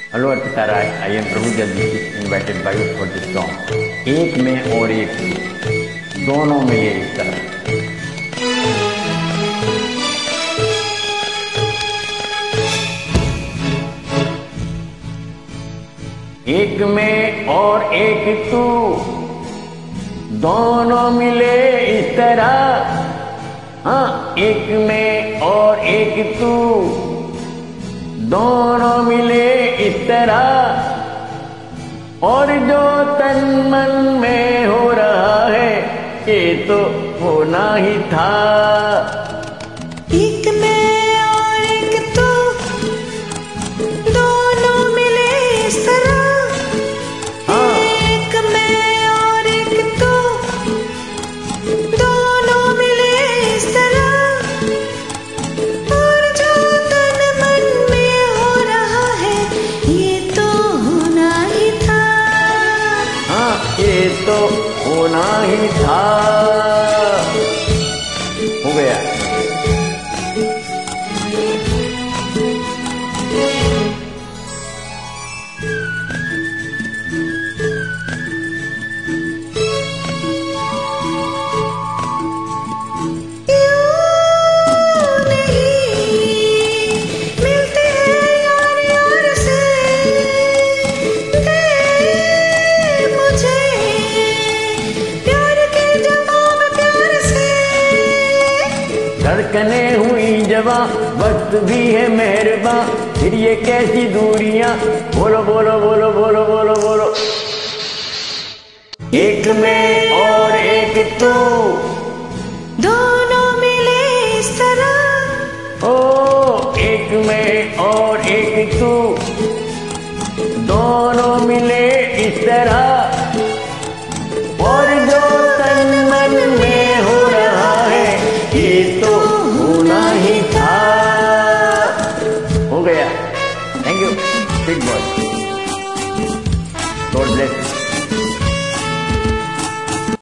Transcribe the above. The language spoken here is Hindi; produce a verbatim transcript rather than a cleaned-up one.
Hello Arpita Rai, I am Prabhu Jaldi, invited by you for this song. एक में और एक तू, दोनों मिले इस तरह। एक में और एक तू, दोनों मिले इस तरह। हाँ, एक में और एक तू, दोनों मिले इस तरह। और जो तन मन में हो रहा है, ये तो होना ही था। एक में और एक तू, दोनों मिले इस तरह। हाँ। एक में और एक तू, दोनों मिले इस तरह। और जो तन मन में हो रहा है, ये तो होना ही था। हाँ, ये तो होना ही था। हो गया। धड़कने हुई जवां, वक्त भी है मेहरबां, फिर ये कैसी दूरियां। बोलो बोलो बोलो बोलो बोलो बोलो। एक में और एक तू, दोनों मिले इस तरह। ओ एक में और एक तू, दोनों मिले इस तरह। और जो तन मन में हो रहा है, ये तो होना ही था। हो गया। Thank you, big boy. God bless.